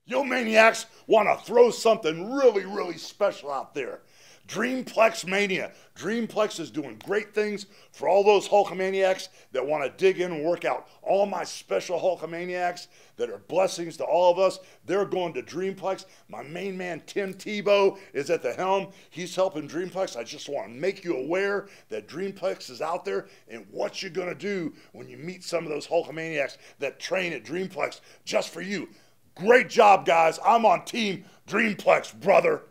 Yo, maniacs, want to throw something really, really special out there. Dreamplex Mania. Dreamplex is doing great things for all those Hulkamaniacs that want to dig in and work out. All my special Hulkamaniacs that are blessings to all of us, they're going to Dreamplex. My main man, Tim Tebow, is at the helm. He's helping Dreamplex. I just want to make you aware that Dreamplex is out there and what you're going to do when you meet some of those Hulkamaniacs that train at Dreamplex just for you. Great job, guys. I'm on Team Dreamplex, brother.